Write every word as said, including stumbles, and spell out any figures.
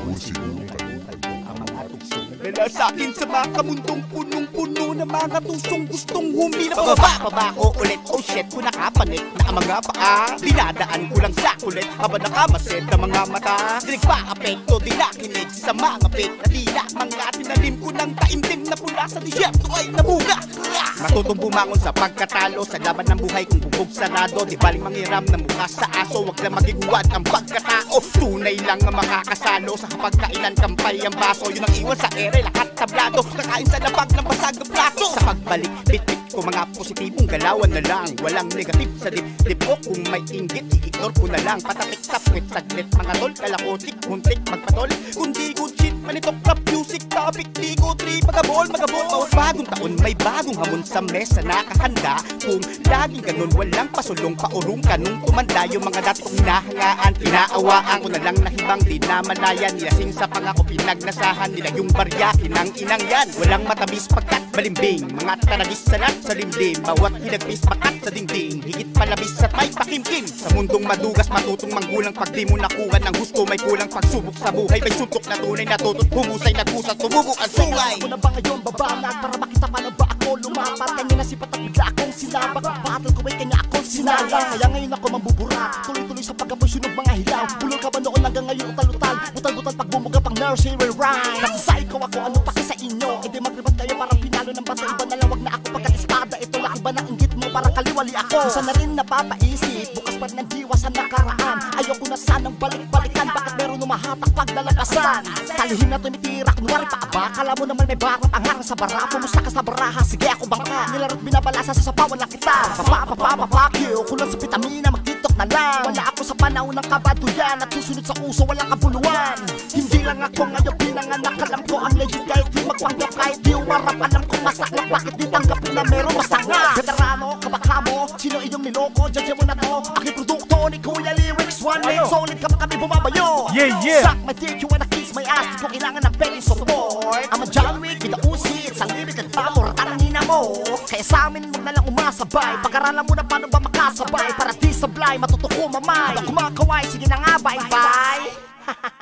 Kalbo-kalbo ang mga tugsong nagdala sa'kin sa mga kamundong punong-puno na mga tusong gustong humila pababa. Pabako ulit, oh shit, kung nakapanik na ang mga paa, dinadaan ko lang sa kulit habang nakamasid ang mga mata. Dinig pa apekto, di nakinig sa mga pit na tila mga tinalim ko ng taimtim na pula sa disyerto ay nabuga. Matutong bumangon sa pagkatalo sa laban ng buhay kung bubog sarado. Di baling manghiram na mukha sa aso, wag lang maging huwad ang pagkatao. Tunay lang ang makakasalo sa kapagkailan kampay ang baso. Yun ang iwan sa ere, lahat tablado, nakain sa labag ng basag ng plato. Sa pagbalik, bit-bit ko mga positibong galawan na lang, walang negative sa dip-dip ko. Kung may inggit, i-ignore ko na lang. Patatik sa puwit, saglit mga tol, kalakotik, muntik, magpatol. Kundi good shit, manitok rap music topic, di ko trip, magabol, magabol. Bawat bagong taon, may bagong hamon sa mesa nakahanda. Kung laging ganun, walang pasulong, paurong ka nung tumanda. Yung mga dati kong hinahangaan, pinaawaan ko na lang nahibang di na malayan. Nilasing sa pangako, pinagnasahan nila yung barya, kinang inang yan. Walang matabis pagkat balimbing, mga taragis salat sa limlim. Bawat hinagpis pakat sa dingding, higit palabis at may pakimkim. Sa mundong madugas, matutong manggulang pag di mo nakuha ng gusto. May kulang pagsubok sa buhay, may suntok na tunay na tutot. Humusay nagpusat, tumubok ang sungay. Ako na ba ngayon babanat para makita paano ba ako lumapat? Kanya na sipat at bigla akong sinabak. Ang battle ko ay kanya akong sinala. Kaya ngayon ako mambubura, tuloy-tuloy sa pag-amoy sunog mga hilaw. Bulol ka ba noon hanggang ngayon utal-utal? Butal-butal pag bumuga pang nursery rhyme. Nasasay ko ako, ano pa sa inyo? E di magribat kayo parang pinalo ng bata. Iba na lang, wag na ako pagkat espada. Ito lang iba na inggit mo para kaliwali ako. Minsan na rin napapaisip, bukas pa rin ang diwa sa nakaraan. Ayoko na sanang balik-balikan, bakit meron umahatak pag nalabasan? Talihim na tumitira, kunwari pa aba. Kala mo naman may barat ang harang sa bara. Pumusta ka sa baraha, sige ako bangka. Nilaro't binabalasa sa sapawan lang kita. Papapapapapakyo, kulang sa vitamina, mag-tiktok na lang. Wala ako sa panahon ng kabaduyan at susunod sa uso, walang kabuluhan. Hindi lang ako ngayon pinanganak, alam ko ang legit kahit di magpanggap, kahit di umarap. Alam ko masaklap, bakit di tanggap na meron masanga? Veterano, kabakla mo, sino iyong niloko? Judge mo na to, aking produkto ni Kuya Lyrics. One week, solid ka pa kami bumabayo. Yeah, yeah. Suck my dick, you wanna kiss my ass. Di ko kailangan ng penny support. I'm a John Wick with the Uzi, it's unlimited power, tanangina mo. Kaya sa amin, wag na lang umasabay. Pag-aralan mo na paano ba makasabay, para di sablay, matutuko mamay. Habang kumakaway, sige na nga, bye-bye.